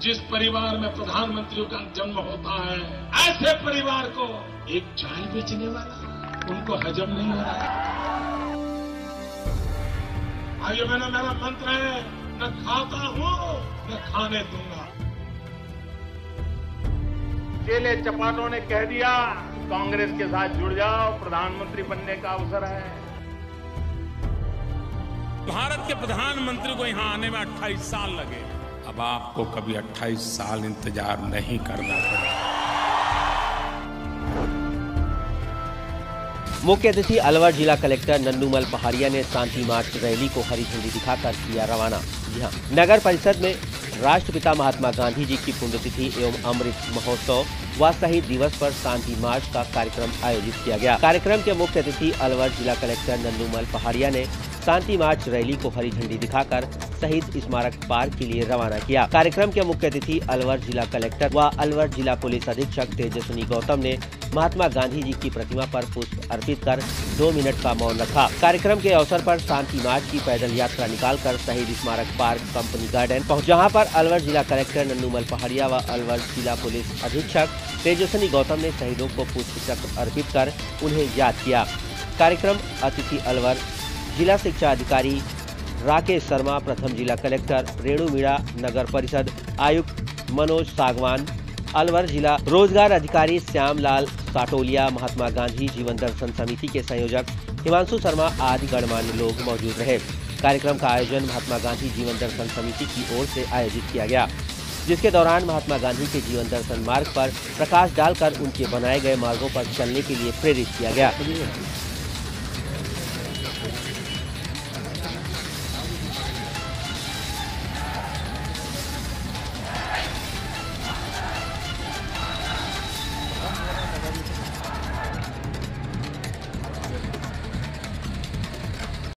जिस परिवार में प्रधानमंत्री का जन्म होता है, ऐसे परिवार को एक चाय बेचने वाला उनको हजम नहीं हो रहा। आइए मेरा मंत्र है, न खाता हूं न खाने दूंगा। चेले चपाटों ने कह दिया कांग्रेस के साथ जुड़ जाओ, प्रधानमंत्री बनने का अवसर है। भारत के प्रधानमंत्री को यहां आने में 28 साल लगे। अब आपको कभी 28 साल इंतजार नहीं करना पड़ेगा। मुख्य अतिथि अलवर जिला कलेक्टर नन्नूमल पहाड़िया ने शांति मार्च रैली को हरी झंडी दिखाकर किया रवाना। जी हां, नगर परिषद में राष्ट्रपिता महात्मा गांधी जी की पुण्यतिथि एवं अमृत महोत्सव व शहीद दिवस पर शांति मार्च का कार्यक्रम आयोजित किया गया। कार्यक्रम के मुख्य अतिथि अलवर जिला कलेक्टर नन्नूमल पहाड़िया ने शांति मार्च रैली को हरी झंडी दिखाकर शहीद स्मारक पार्क के लिए रवाना किया। कार्यक्रम के मुख्य अतिथि अलवर जिला कलेक्टर व अलवर जिला पुलिस अधीक्षक तेजस्विनी गौतम ने महात्मा गांधी जी की प्रतिमा पर पुष्प अर्पित कर 2 मिनट का मौन रखा। कार्यक्रम के अवसर पर शांति मार्च की पैदल यात्रा निकालकर शहीद स्मारक पार्क कंपनी गार्डन पहुंच, जहां पर अलवर जिला कलेक्टर नन्नूमल पहाड़िया व अलवर जिला पुलिस अधीक्षक तेजस्विनी गौतम ने शहीदों को पुष्प चक्र अर्पित कर उन्हें याद किया। कार्यक्रम अतिथि अलवर जिला शिक्षा अधिकारी राकेश शर्मा, प्रथम जिला कलेक्टर रेणु मीणा, नगर परिषद आयुक्त मनोज सागवान, अलवर जिला रोजगार अधिकारी श्यामलाल साटोलिया, महात्मा गांधी जीवन दर्शन समिति के संयोजक हिमांशु शर्मा आदि गणमान्य लोग मौजूद रहे। कार्यक्रम का आयोजन महात्मा गांधी जीवन दर्शन समिति की ओर से आयोजित किया गया, जिसके दौरान महात्मा गांधी के जीवन दर्शन मार्ग पर प्रकाश डालकर उनके बनाए गए मार्गों पर चलने के लिए प्रेरित किया गया।